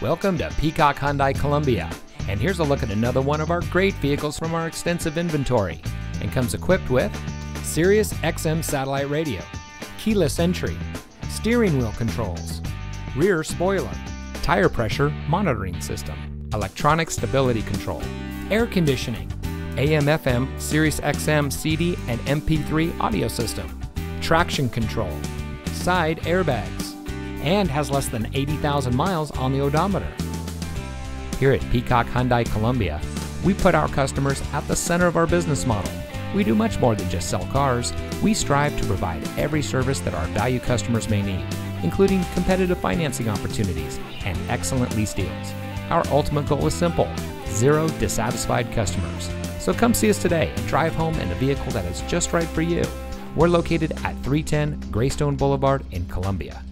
Welcome to Peacock Hyundai Columbia, and here's a look at another one of our great vehicles from our extensive inventory, and comes equipped with Sirius XM satellite radio, keyless entry, steering wheel controls, rear spoiler, tire pressure monitoring system, electronic stability control, air conditioning, AM/FM Sirius XM CD and MP3 audio system, traction control, side airbags, and has less than 80,000 miles on the odometer. Here at Peacock Hyundai Columbia, we put our customers at the center of our business model. We do much more than just sell cars. We strive to provide every service that our value customers may need, including competitive financing opportunities and excellent lease deals. Our ultimate goal is simple: 0 dissatisfied customers. So come see us today and drive home in the vehicle that is just right for you. We're located at 310 Greystone Boulevard in Columbia.